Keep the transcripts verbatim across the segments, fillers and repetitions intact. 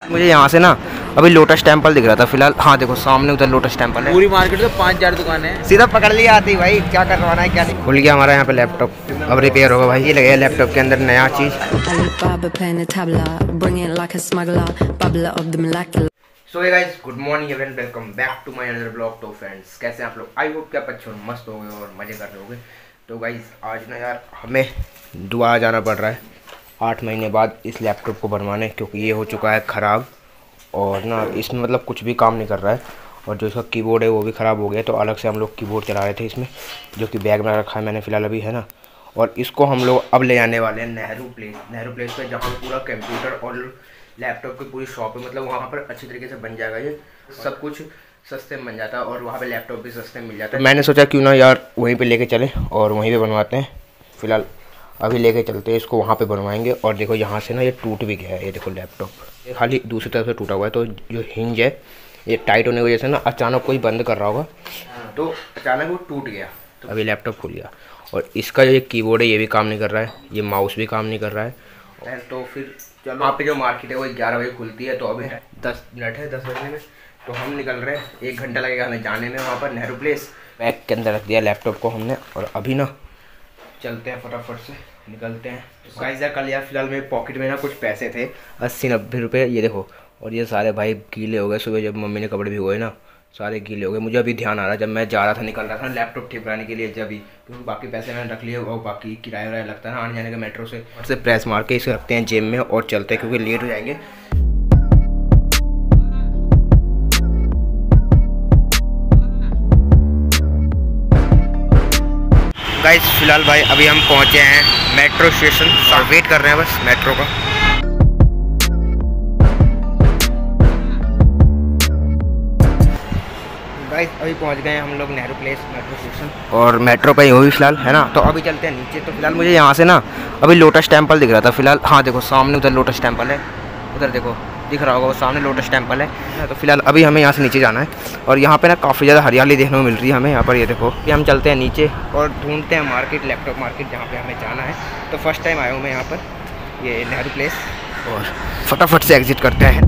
मुझे यहाँ से ना अभी लोटस टेम्पल दिख रहा था फिलहाल। हाँ देखो सामने उधर लोटस टेम्पल है। पूरी मार्केट तो पाँच हजार दुकानें हैं। सीधा पकड़ लिया आती भाई, क्या करवाना है क्या नहीं। खुल गया हमारा यहाँ पे लैपटॉप, अब रिपेयर होगा भाई। ये लगे लैपटॉप के अंदर नया चीज़। So hey guys, good morning everyone, welcome back to my another blog. तो फ्रेंड्स कैसे हैं आप लोग? आई होप कि आप अच्छे और मस्त हो गए और मज़े कर रहे होगे। तो गाइस आज ना यार हमें दुआ जाना पड़ रहा है आठ महीने बाद इस लैपटॉप को बनवाने, क्योंकि ये हो चुका है ख़राब और ना इसमें मतलब कुछ भी काम नहीं कर रहा है। और जो इसका कीबोर्ड है वो भी ख़राब हो गया, तो अलग से हम लोग कीबोर्ड चला रहे थे इसमें, जो कि बैग में रखा है मैंने फ़िलहाल अभी, है ना। और इसको हम लोग अब ले जाने वाले हैं नेहरू प्लेस। नेहरू प्लेस पे जहाँ पूरा कंप्यूटर और लैपटॉप की पूरी शॉप है, मतलब वहाँ पर अच्छी तरीके से बन जाएगा। ये सब कुछ सस्ते में बन जाता है और वहाँ पे लैपटॉप भी सस्ते में मिल जाता है। मैंने सोचा क्यों ना यार वहीं पे लेके चले और वहीं पे बनवाते हैं। फ़िलहाल अभी लेके चलते हैं इसको, वहाँ पे बनवाएंगे। और देखो यहाँ से ना ये टूट भी गया है, ये देखो लैपटॉप ये खाली दूसरी तरफ से टूटा हुआ है। तो जो हिंज है ये टाइट होने की वजह से ना अचानक कोई बंद कर रहा होगा, तो अचानक वो टूट गया। तो अभी लैपटॉप खुल गया। और इसका जो ये कीबोर्ड है ये भी काम नहीं कर रहा है, ये माउस भी काम नहीं कर रहा है। तो फिर चलो, वहाँ पे जो मार्केट है वो ग्यारह बजे खुलती है, तो अभी दस मिनट है दस बजने में, तो हम निकल रहे हैं। एक घंटा लगेगा हमें जाने में वहाँ पर नेहरू प्लेस। बैग के अंदर रख दिया लैपटॉप को हमने और अभी ना चलते हैं, फटाफट से निकलते हैं। गाइस यार कल यार फिलहाल मेरे पॉकेट में ना कुछ पैसे थे, अस्सी नब्बे रुपये, ये देखो। और ये सारे भाई गीले हो गए, सुबह जब मम्मी ने कपड़े भिगोए ना सारे गीले हो गए। मुझे अभी ध्यान आ रहा है जब मैं जा रहा था, निकल रहा था लैपटॉप ठीक कराने के लिए, जब भी, क्योंकि बाकी पैसे मैंने रख लिए और बाकी किराया वराया लगता है ना आने जाने का मेट्रो से। से प्रेस मार के इसे रखते हैं जेब में और चलते हैं, क्योंकि लेट हो जाएंगे। गाइस फिलहाल भाई अभी हम पहुंचे हैं मेट्रो स्टेशन और वेट कर रहे हैं बस मेट्रो का। गाइस अभी पहुंच गए हैं हम लोग नेहरू प्लेस मेट्रो स्टेशन, और मेट्रो पे ही हो भी फिलहाल, है ना। तो अभी चलते हैं नीचे। तो फिलहाल मुझे यहाँ से ना अभी लोटस टेम्पल दिख रहा था फिलहाल। हाँ देखो सामने उधर लोटस टेम्पल है, उधर देखो दिख रहा होगा वो सामने लोटस टेम्पल है। तो फिलहाल अभी हमें यहाँ से नीचे जाना है और यहाँ पे ना काफ़ी ज़्यादा हरियाली देखने को मिल रही है हमें यहाँ पर। ये देखो कि हम चलते हैं नीचे और ढूंढते हैं मार्केट, लैपटॉप मार्केट, जहाँ पे हमें जाना है। तो फर्स्ट टाइम आया हूँ मैं यहाँ पर, ये नेहरू प्लेस, और फटाफट से एग्जिट करते हैं।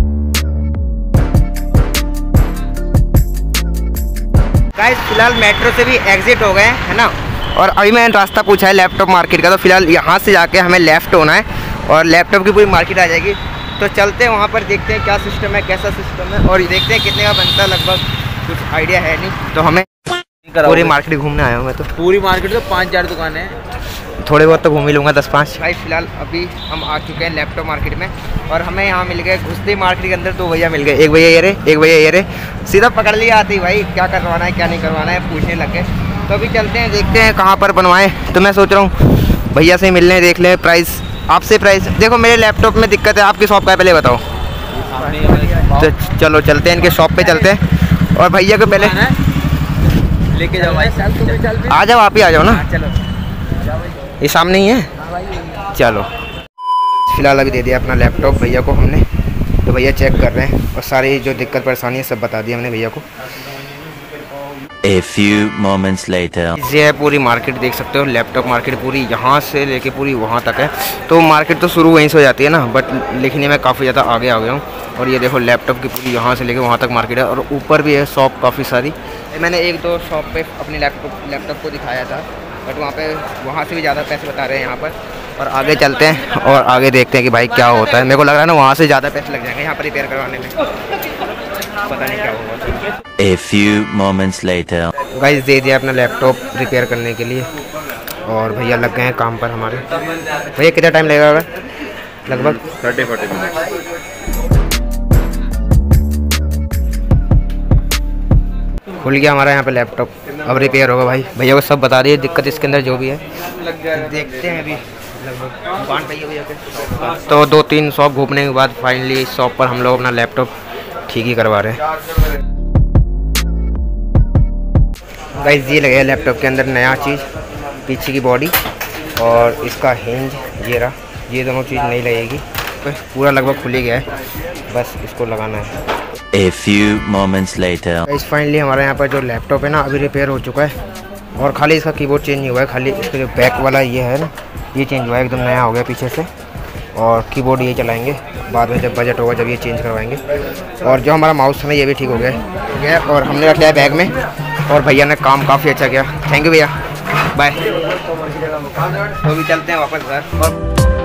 गाइस फिलहाल मेट्रो से भी एग्जिट हो गए है ना, और अभी मैंने रास्ता पूछा है लैपटॉप मार्केट का। तो फिलहाल यहाँ से जाके हमें लेफ़्ट होना है और लैपटॉप की पूरी मार्केट आ जाएगी। तो चलते हैं वहाँ पर, देखते हैं क्या सिस्टम है, कैसा सिस्टम है, और देखते हैं कितने का बनता है। लगभग कुछ आइडिया है नहीं, तो हमें पूरी मार्केट घूमने आया हूँ मैं। तो पूरी मार्केट तो पाँच हज़ार दुकानें हैं, थोड़े बहुत तो घूम ही लूँगा, दस पाँच। भाई फिलहाल अभी हम आ चुके हैं लैपटॉप मार्केट में और हमें यहाँ मिल गए, घुसते ही मार्केट के अंदर दो भैया मिल गए। एक भैया ये रहे, एक भैया ये रहे। सीधा पकड़ लिया आती भाई, क्या करवाना है क्या नहीं करवाना है, पूछने लग गए। तो अभी चलते हैं, देखते हैं कहाँ पर बनवाएँ। तो मैं सोच रहा हूँ भैया से मिलने, देख लें प्राइस, आपसे प्राइस। देखो मेरे लैपटॉप में दिक्कत है, आपकी शॉप का है पहले बताओ। तो चलो चलते हैं इनके शॉप पे चलते हैं और भैया को पहले लेके जाओ भाई। आ जाओ, आप ही आ जाओ ना। चलो ये सामने ही है, चलो। फिलहाल अभी दे दिया अपना लैपटॉप भैया को हमने, तो भैया चेक कर रहे हैं और सारी जो दिक्कत परेशानी है सब बता दिया हमने भैया को। A few moments later. ये है पूरी मार्केट, देख सकते हो लैपटॉप मार्केट पूरी यहाँ से लेके पूरी वहाँ तक है। तो मार्केट तो शुरू वहीं से हो जाती है ना, बट लिखने में काफ़ी ज़्यादा आगे आ गया हूँ। और ये देखो लैपटॉप की पूरी यहाँ से लेके वहाँ तक मार्केट है, और ऊपर भी है शॉप काफ़ी सारी। मैंने एक दो शॉप पे अपने लैपटॉप लैपटॉप को दिखाया था, बट वहाँ पे वहाँ से भी ज़्यादा पैसे बता रहे हैं यहाँ पर। और आगे चलते हैं और आगे देखते हैं कि भाई क्या होता है। मेरे को लग रहा है ना वहाँ से ज़्यादा पैसे लग जाएंगे यहाँ पर रिपेयर करवाने में, पता नहीं क्या होगा। A few moments later. Guys दे दिया अपना लैपटॉप रिपेयर करने के लिए और भैया लग गए हैं काम पर हमारे। भैया कितना टाइम लगेगा? लगभग थर्टी फोर्टी मिनट। खुल गया हमारा यहाँ पे लैपटॉप, अब रिपेयर होगा भाई। भैया को सब बता रही है दिक्कत इसके अंदर जो भी है। देखते हैं अभी लगभग दुकान पे भैया के। तो दो तीन शॉप घूमने के बाद फाइनली इस शॉप पर हम लोग अपना लैपटॉप ठीक ही करवा रहे हैं। गाइस ये लगे लैपटॉप के अंदर नया चीज़, पीछे की बॉडी और इसका हिंज, ये रहा, ये दोनों चीज़ नहीं लगेगी। तो पूरा लगभग खुल ही गया है, बस इसको लगाना है। A few moments later. Guys finally हमारे यहाँ पर जो लैपटॉप है ना अभी रिपेयर हो चुका है, और खाली इसका कीबोर्ड चेंज नहीं हुआ है, खाली इसका जो बैक वाला ये है ना ये चेंज हुआ है, एकदम नया हो गया पीछे से। और कीबोर्ड ये चलाएंगे बाद में, जब बजट होगा जब ये चेंज करवाएंगे। और जो हमारा माउस था ना ये भी ठीक हो गया हो गया और हमने रख लिया बैग में। और भैया ने काम काफ़ी अच्छा किया, थैंक यू भैया, बाय। तो भी चलते हैं वापस घर। और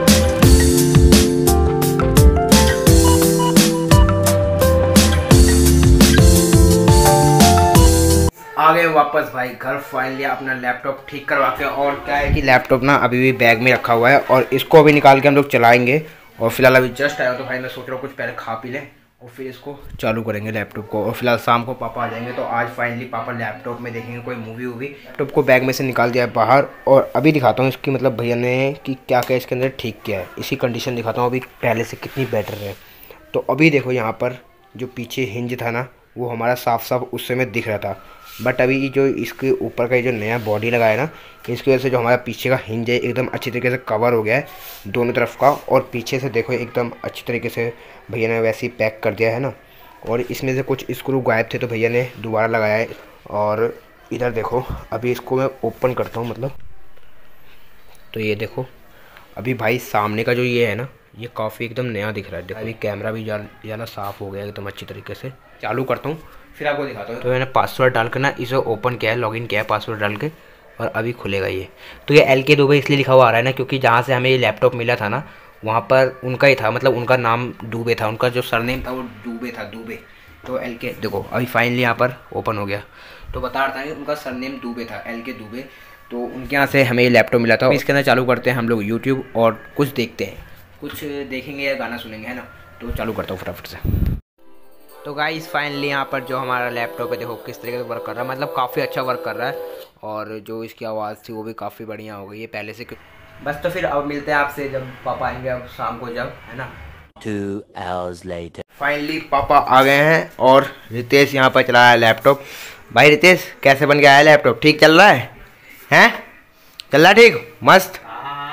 आ गए वापस भाई घर। फाइनली अपना लैपटॉप ठीक करवा के। और क्या है कि लैपटॉप ना अभी भी बैग में रखा हुआ है और इसको अभी निकाल के हम लोग चलाएंगे। और फिलहाल अभी जस्ट आया तो भाई मैं सोच रहा हूँ कुछ पहले खा पी लें और फिर इसको चालू करेंगे लैपटॉप को। और फिलहाल शाम को पापा आ जाएंगे तो आज फाइनली पापा लैपटॉप में देखेंगे कोई मूवी वूवी। लैपटॉप को बैग में से निकाल दिया है बाहर और अभी दिखाता हूँ इसकी मतलब भैया ने कि क्या क्या इसके अंदर ठीक किया है। इसकी कंडीशन दिखाता हूँ अभी पहले से कितनी बेटर है। तो अभी देखो यहाँ पर जो पीछे हिंज था ना वो हमारा साफ साफ उस समय दिख रहा था, बट अभी जो इसके ऊपर का जो नया बॉडी लगा है ना इसकी वजह से जो हमारा पीछे का हिंज है एकदम अच्छी तरीके से कवर हो गया है दोनों तरफ का। और पीछे से देखो एकदम अच्छी तरीके से भैया ने वैसे ही पैक कर दिया है ना। और इसमें से कुछ स्क्रू गायब थे तो भैया ने दोबारा लगाया है। और इधर देखो अभी इसको मैं ओपन करता हूँ मतलब, तो ये देखो अभी भाई सामने का जो ये है ना ये काफ़ी एकदम नया दिख रहा है। अभी कैमरा भी ज़्यादा साफ़ हो गया एकदम अच्छी तरीके से। चालू करता हूँ फिर आपको दिखाता हूँ। तो मैंने पासवर्ड डाल कर ना इसे ओपन किया है, लॉगिन किया है पासवर्ड डाल के और अभी खुलेगा ये। तो ये एल के दुबे इसलिए लिखा हुआ आ रहा है ना क्योंकि जहाँ से हमें ये लैपटॉप मिला था ना वहाँ पर उनका ही था, मतलब उनका नाम दुबे था, उनका जो सरनेम था वो दुबे था, दुबे। तो एल के देखो अभी फाइनली यहाँ पर ओपन हो गया। तो बता रहा था कि उनका सरनेम दुबे था, एल के दुबे। तो उनके यहाँ से हमें ये लैपटॉप मिला था। इसके अंदर चालू करते हैं हम लोग यूट्यूब और कुछ देखते हैं, कुछ देखेंगे या गाना सुनेंगे है ना। तो चालू करता हूँ फटाफट से। तो गाइस फाइनली यहाँ पर जो हमारा लैपटॉप है देखो किस तरीके से वर्क कर रहा है, मतलब काफ़ी अच्छा वर्क कर रहा है। और जो इसकी आवाज़ थी वो भी काफ़ी बढ़िया हो गई है पहले से। बस तो फिर अब मिलते हैं आपसे जब पापा आएंगे अब शाम को, जब है ना। Two hours later. फाइनली पापा आ गए हैं और रितेश यहाँ पर चला है लैपटॉप। भाई रितेश कैसे बन गया है लैपटॉप, ठीक चल रहा है? हैं चल रहा है ठीक मस्त?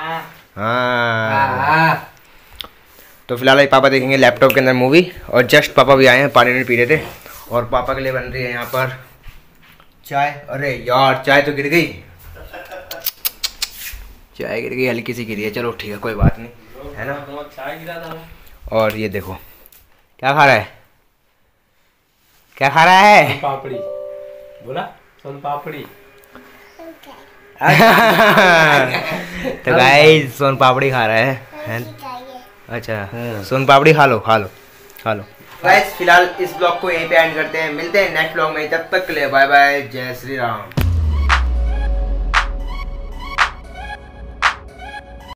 हाँ। तो फिलहाल पापा देखेंगे लैपटॉप के अंदर मूवी। और जस्ट पापा भी आए हैं, पानी नहीं पी रहे थे। और पापा के लिए बन रही है यहाँ पर चाय। अरे यार चाय तो गिर गई, चाय गिर गई, हल्की सी गिरी है। चलो ठीक है कोई बात नहीं है ना। चाय गिरा था। और ये देखो क्या खा रहा है, क्या खा रहा है? सोन पापड़ी बोला, सोन पापड़ी। तो गाइस सोन पापड़ी खा रहा है, है? अच्छा सोन पापड़ी खा लो खा लो खा लो। गाइस फिलहाल इस ब्लॉग को यहीं पे एंड करते हैं, मिलते हैं नेक्स्ट ब्लॉग में। तब तक के लिए बाय बाय, जय श्री राम।